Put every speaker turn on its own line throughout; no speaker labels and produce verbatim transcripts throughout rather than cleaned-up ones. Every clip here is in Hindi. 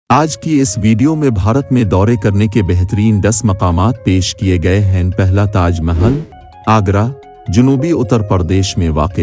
आज की इस वीडियो में भारत में दौरे करने के बेहतरीन दस मकामात पेश किए गए हैं। पहला, ताजमहल, आगरा, जनूबी उत्तर प्रदेश में वाक़।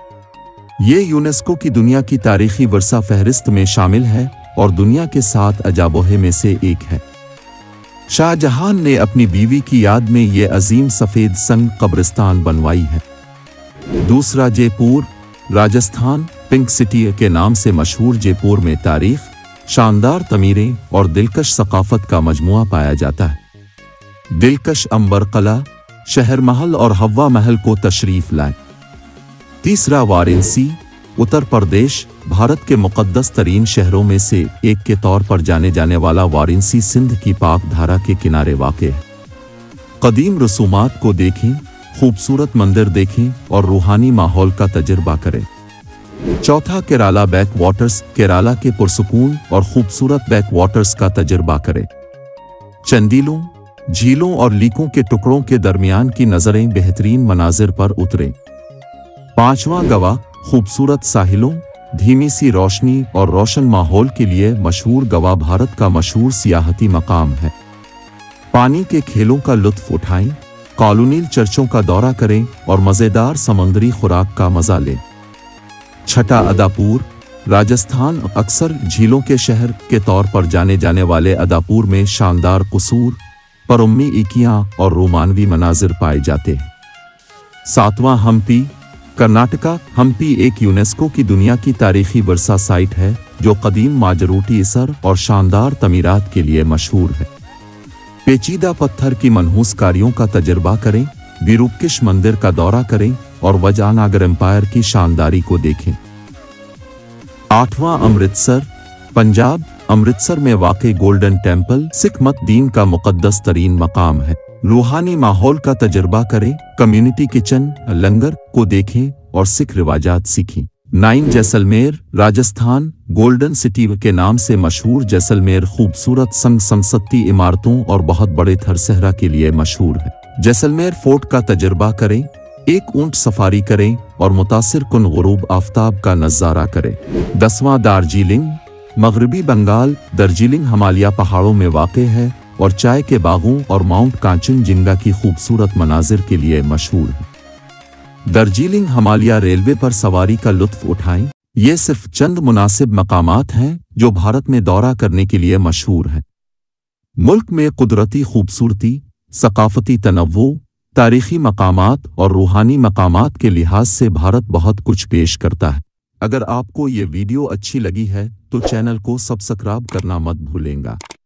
ये यूनेस्को की दुनिया की तारीखी वर्सा फहरिस्त में शामिल है और दुनिया के सात अजाबोहे में से एक है। शाहजहां ने अपनी बीवी की याद में ये अजीम सफ़ेद संग कब्रिस्तान बनवाई है। दूसरा, जयपुर, राजस्थान। पिंक सिटी के नाम से मशहूर जयपुर में तारीख, शानदार तमीरें और दिलकश सकाफत का मजमुआ पाया जाता है। दिलकश अंबर कला, शहर महल और हवा महल को तशरीफ लाए। तीसरा, वाराणसी, उत्तर प्रदेश। भारत के मुक़द्दस तरीन शहरों में से एक के तौर पर जाने जाने वाला वाराणसी सिंध की पाक धारा के किनारे वाक़ है। कदीम रसूमात को देखें, खूबसूरत मंदिर देखें और रूहानी माहौल का तजुर्बा करें। चौथा, केराला बैक वाटर्स। केराला के पुरसुकून और खूबसूरत बैक वाटर्स का तजुर्बा करें। चंदीलों, झीलों और लीकों के टुकड़ों के दरमियान की नज़रें बेहतरीन मनाजिर पर उतरें। पांचवा, गोवा। खूबसूरत साहिलों, धीमी सी रोशनी और रोशन माहौल के लिए मशहूर गोवा भारत का मशहूर सियाहती मकाम है। पानी के खेलों का लुत्फ उठाएं, कॉलोनियल चर्चों का दौरा करें और मज़ेदार समुद्री खुराक का मज़ा लें। छठा, अदापुर, राजस्थान। अक्सर झीलों के शहर के तौर पर जाने जाने वाले अदापुर में शानदार कसूर, परुम्मी इकियां और रोमानवी मनाजिर पाए जाते हैं। सातवां, हम्पी, कर्नाटका। हम्पी एक यूनेस्को की दुनिया की तारीखी वर्सा साइट है जो कदीम माजरूटी असर और शानदार तमीरात के लिए मशहूर है। पेचीदा पत्थर की मनहूस कारियों का तजुर्बा करें, विरूपकिश मंदिर का दौरा करें और विजयनगर एम्पायर की शानदारी को देखें। आठवां, अमृतसर, पंजाब। अमृतसर में वाक़ गोल्डन टेम्पल सिख मत दीन का मुक़द्दस तरीन मकाम है। रूहानी माहौल का तजुर्बा करें, कम्युनिटी किचन, लंगर को देखें और सिख रिवाजात सीखें। Nine, Jaisalmer, Rajasthan. Golden city के नाम से मशहूर जैसलमेर खूबसूरत संग संसत्ती इमारतों और बहुत बड़े थरसहरा के लिए मशहूर है। जैसलमेर फोर्ट का तजुर्बा करें, एक ऊंट सफारी करें और मुतासिर कुन गुरूब आफ्ताब का नज़ारा करें। दसवां, दार्जिलिंग, मगरबी बंगाल। दार्जिलिंग हिमालय पहाड़ों में वाक़ है और चाय के बागों और माउंट कांचनजिंगा की खूबसूरत मनाजिर के लिए मशहूर है। दार्जिलिंग हिमालय रेलवे पर सवारी का लुत्फ उठाएं। ये सिर्फ चंद मुनासिब मकामात हैं जो भारत में दौरा करने के लिए मशहूर हैं। मुल्क में कुदरती खूबसूरती, सकाफती तनव्वुर, तारीखी मकामात और रूहानी मकामात के लिहाज से भारत बहुत कुछ पेश करता है। अगर आपको ये वीडियो अच्छी लगी है तो चैनल को सब्सक्राइब करना मत भूलेंगे।